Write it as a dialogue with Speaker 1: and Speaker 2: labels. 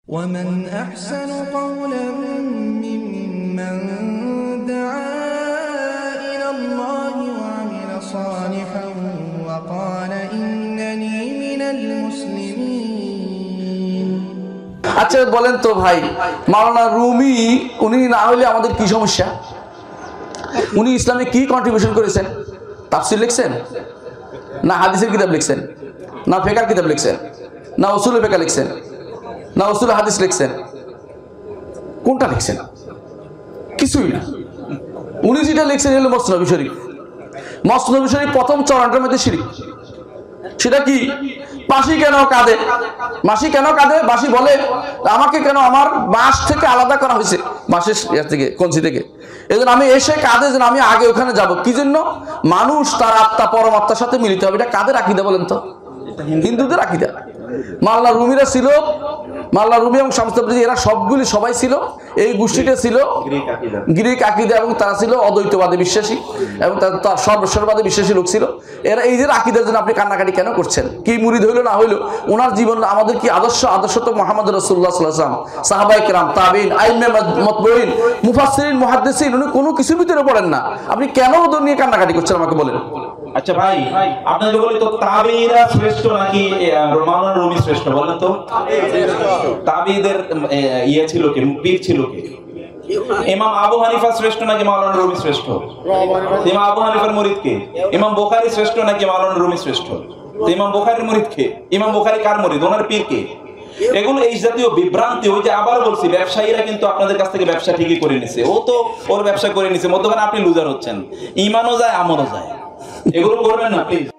Speaker 1: ومن أحسن قولا ممن دعا إلى الله وعمل صالحا وقال إنني من المسلمين।
Speaker 2: আচ্ছা বলেন তো ভাই, মাওলানা রুমি উনি না হলে আমাদের কি সমস্যা? উনি ইসলামে কি কন্ট্রিবিউশন করেছেন? তাফসীর লিখছেন, না হাদিসের কিতাব লিখছেন, না ফিকহের কিতাব লিখছেন, না উসুলে ফিকহ লিখছেন, না উসুলে হাদিস লিখছেন? কোনটা লিখছেন? কিছুই না। উনি যেটা লিখছেন হলো মসনবী শরীফ। মসনবী শরীফ প্রথম চরণটার মধ্যে শিরক। সেটা কি? বাঁশি কেন কাঁদে? বাঁশি কেন কাঁদে? বাঁশি বলে আমাকে কেন আমার বাঁশ থেকে আলাদা করা হয়েছে, বাঁশের থেকে, কঞ্চি থেকে। এই জন্য আমি এসে কাঁদে যেন আমি আগে ওখানে যাব। কি জন্য? মানুষ তার আত্মা পরমাত্মার সাথে মিলিত হবে। এটা কাদের আকীদা বলেন তো? হিন্দুদের আকীদা। মাওলানা রুমিরা ছিল, মাওলানা রুমি এবং শামস তাবরিজি এরা সবগুলি সবাই ছিল, এই গোষ্ঠীটা ছিল গ্রিক আকীদা এবং তারা ছিল অদ্বৈতবাদে বিশ্বাসী এবং তার সর্বস্বরবাদে বিশ্বাসী লোক ছিল। এরা এই যে আকীদার জন্য আপনি কান্নাকাটি কেন করছেন? কি মুরিদ হইলো না হইলো, ওনার জীবন আমাদের কি আদর্শ? আদর্শ তো মুহাম্মদ রাসূলুল্লাহ সাল্লাল্লাহু আলাইহি ওয়াসাল্লাম, সাহাবায়ে কেরাম, তাবেঈন, আইম্মে মুতবাঈন, মুফাসসিরিন, মুহাদ্দিসিন, উনি কোনো কিছুর ভিতরে পড়েন না। আপনি কেন ওদের নিয়ে কান্নাকাটি করছেন আমাকে বলেন।
Speaker 3: আচ্ছা ভাই, আপনাদের বলি তো তাবেঈরা শ্রেষ্ঠ নাকি মাওলানা রুমি শ্রেষ্ঠ বলেন তো? তাবেঈদের ইয়ে ছিল কি, পীর ছিল কি? ইমাম আবু হানিফা শ্রেষ্ঠ নাকি মাওলানা রুমি শ্রেষ্ঠ? ইমাম আবু হানিফার মুরিদ কে? ইমাম বুখারী শ্রেষ্ঠ নাকি মাওলানা রুমি শ্রেষ্ঠ? ইমাম বুখারীর মুরিদ কে? ইমাম বুখারী কার মুরিদ? ওনার পীর কে? এগুলো এই জাতীয় বিভ্রান্তি। ওই যে আবার বলছি, ব্যবসায়ীরা কিন্তু আপনাদের কাছ থেকে ব্যবসা ঠিকই করে নিছে, ও তো ওর ব্যবসা করে নিছে, মধ্যখানে আপনি লুজার হচ্ছেন। ইমানও যায়, আমলও যায়। এগুলো করবেন না প্লিজ।